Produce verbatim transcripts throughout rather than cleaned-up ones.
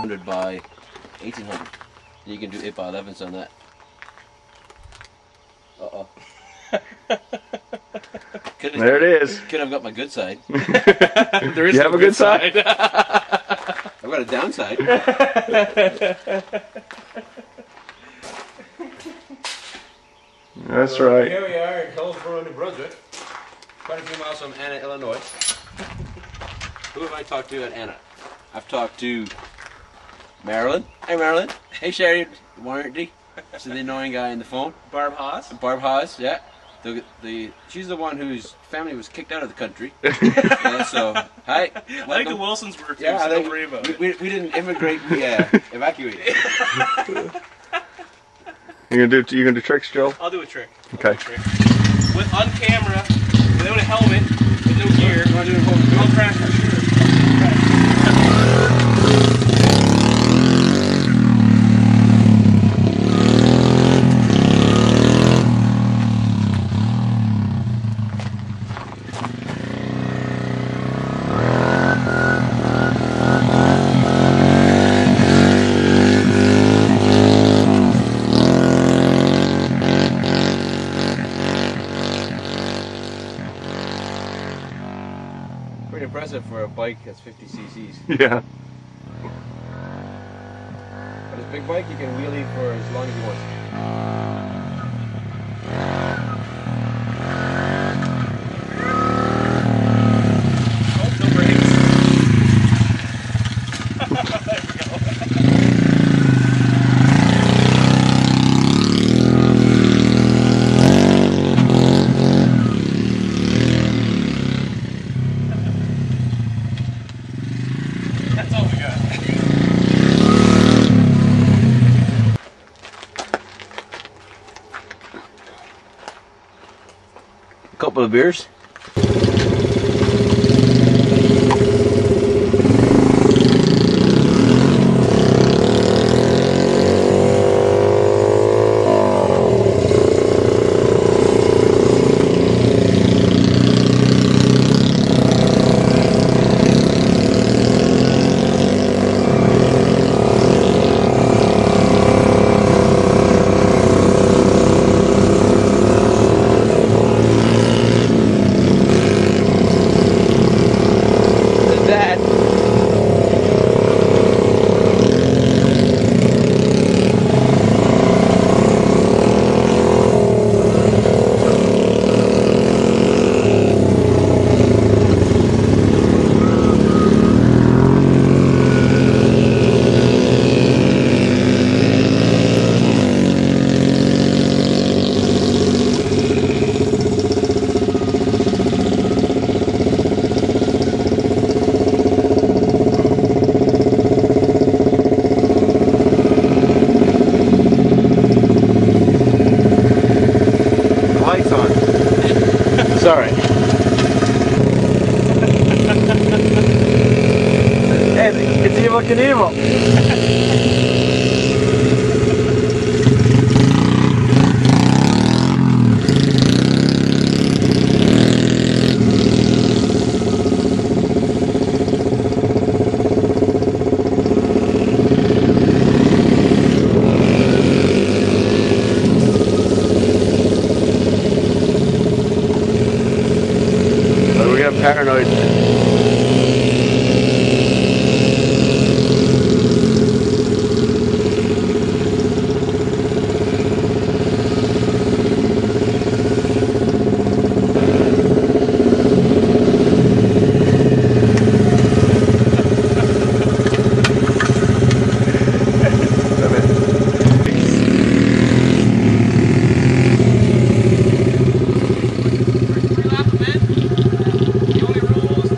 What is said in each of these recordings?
hundred by eighteen hundred. You can do eight by elevens on that. Uh-oh. There it is. Could have got my good side. There is you no have a good, good side. side. I've got a downside. That's right. Here we are in Hillsborough, New Brunswick. Quite a few miles from Anna, Illinois. Who have I talked to at Anna? I've talked to Marilyn. Hey Marilyn. Hey Sherry Warranty. This is the annoying guy on the phone. Barb Haas. Barb Haas, yeah. The, the she's the one whose family was kicked out of the country. Yeah, so hi. I think the Wilsons were too, yeah, so I don't think worry about we, it. We, we didn't immigrate, we uh, evacuated. You gonna do you gonna do tricks, Joe? I'll do a trick. I'll okay. Do a trick. With on camera, without a helmet, with no gear. You want to do it? I'll crash for sure. Pretty impressive for a bike that's fifty c c's. Yeah. But it's a big bike, you can wheelie for as long as you want. Oh, no brakes. That's all we got. A couple of beers. Sorry. Hey, it's evil Knievel. Paranoid. Three laps, man. The only rule is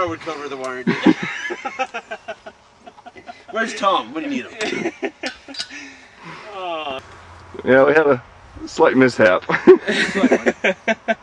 car would cover the warranty. Where's Tom? What do you need him? Oh. Yeah, we had a slight mishap.